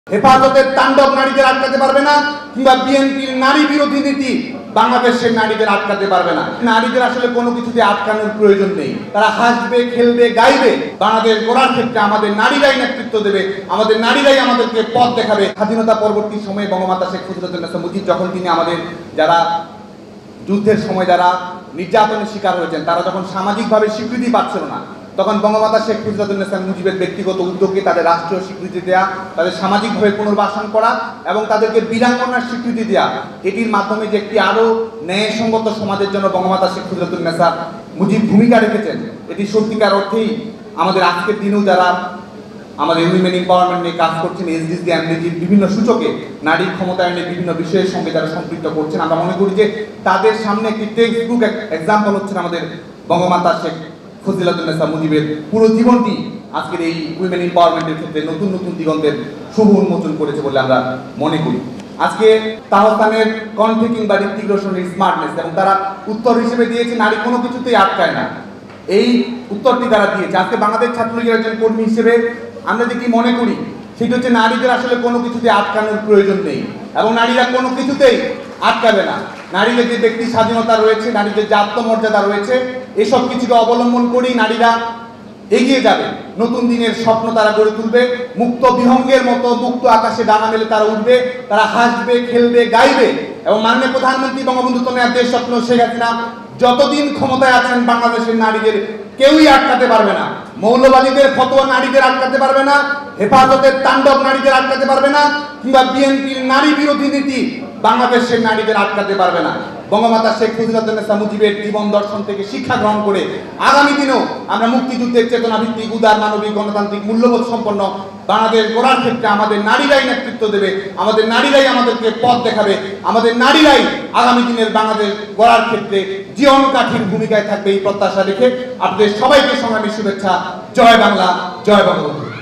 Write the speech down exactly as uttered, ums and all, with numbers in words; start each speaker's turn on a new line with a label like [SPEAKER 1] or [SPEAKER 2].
[SPEAKER 1] হেফাজতের তাণ্ডব নারীদের আটকাতে পারবে না, কিংবা বিএনপির নারী বিরোধী নীতি বাংলাদেশের নারীদের আটকাতে পারবে না। নারীদের আসলে কোনো কিছুতে আটকানোর প্রয়োজন নেই। তারা হাসবে, খেলবে, গাইবে। বাংলাদেশ গড়ার ক্ষেত্রে আমাদের নারীরাই নেতৃত্ব দেবে, আমাদের নারীরাই আমাদেরকে পথ দেখাবে। স্বাধীনতা পরবর্তী সময়ে বঙ্গমাতা শেখ মুজিবুর মুজিব যখন তিনি আমাদের যারা যুদ্ধের সময় যারা নির্যাতনের শিকার হয়েছেন, তারা যখন সামাজিকভাবে স্বীকৃতি পাচ্ছিল না, তখন বঙ্গমাতা শেখ মুজিবুর মুজিবের ব্যক্তিগত উদ্যোগে তাদের রাষ্ট্রীয় স্বীকৃতি দেয়া, তাদের সামাজিকভাবে পুনর্বাসন করা এবং তাদেরকে বীরাঙ্গনার স্বীকৃতি দেয়া, এটির মাধ্যমে যে একটি আরো ন্যায়সঙ্গত সমাজের জন্য বঙ্গমাতা শেখ মুজিবুর মুজিব ভূমিকা রেখেছেন, এটি সত্যিকার অর্থেই আমাদের আজকের দিনেও যারা আমাদের উইমেন এম্পাওয়ারমেন্ট নিয়ে কাজ করছেন, এসডিজি এমডিজির বিভিন্ন সূচকে নারী ক্ষমতায়নের বিভিন্ন বিষয়ের সঙ্গে যারা সম্পৃক্ত করছেন, আমরা মনে করি যে তাদের সামনে একটি টেক্সট বুক এক্সাম্পল হচ্ছেন আমাদের বঙ্গমাতা শেখ ফজিলাতুন্নেসা মুজিবের পুরো জীবনটি আজকের এই উইমেন এম্পাওয়ারমেন্টের ক্ষেত্রে নতুন নতুন দিগন্তের শুভ উন্মোচন করেছে বলে আমরা মনে করি। আজকে তাহসানের কণ্ঠে কিংবা ঋত্বিক রোশনের স্মার্টনেস, এবং তারা উত্তর হিসেবে দিয়েছে নারী কোনো কিছুতেই আটকায় না, এই উত্তরটি তারা দিয়েছে। আজকে বাংলাদেশ ছাত্রলীগের একজন কর্মী হিসেবে আমরা যেটি মনে করি সেটি হচ্ছে নারীদের আসলে কোনো কিছুতে আটকানোর প্রয়োজন নেই, এবং নারীরা কোনো কিছুতেই আটকাবে না। নারীদের যে ব্যক্তি স্বাধীনতা রয়েছে, নারীদের যে আত্মমর্যাদা রয়েছে, এসব কিছুকে অবলম্বন করেই নারীরা এগিয়ে যাবে। নতুন দিনের স্বপ্ন তারা গড়ে তুলবে, মুক্ত বিহঙ্গের মতো মুক্ত আকাশে ডানা মেলে তারা উঠবে, তারা হাসবে, খেলবে, গাইবে। এবং মাননীয় প্রধানমন্ত্রী বঙ্গবন্ধু কন্যা দেশ স্বপ্ন শেখ হাসিনা যতদিন ক্ষমতায় আছেন, বাংলাদেশের নারীদের কেউই আটকাতে পারবে না। মৌলবাদীদের ফতোয়া নারীদের আটকাতে পারবে না, হেফাজতের তাণ্ডব নারীদের আটকাতে পারবে না, কিংবা বিএনপির নারী বিরোধী নীতি বাংলাদেশের নারীদের আটকাতে পারবে না। বঙ্গমাতা শেখ মুজিবুর মুজিবের জীবন দর্শন থেকে শিক্ষা গ্রহণ করে আগামী দিনেও আমরা মুক্তিযুদ্ধের চেতনা ভিত্তিক উদার মানবিক গণতান্ত্রিক মূল্যবোধ সম্পন্ন বাংলাদেশ গড়ার ক্ষেত্রে আমাদের নারীরাই নেতৃত্ব দেবে, আমাদের নারীরাই আমাদেরকে পথ দেখাবে, আমাদের নারীরাই আগামী দিনের বাংলাদেশ গড়ার ক্ষেত্রে জীবন কাঠির ভূমিকায় থাকবে, এই প্রত্যাশা রেখে আপনাদের সবাইকে সংগ্রামী শুভেচ্ছা। জয় বাংলা, জয় বঙ্গবন্ধু।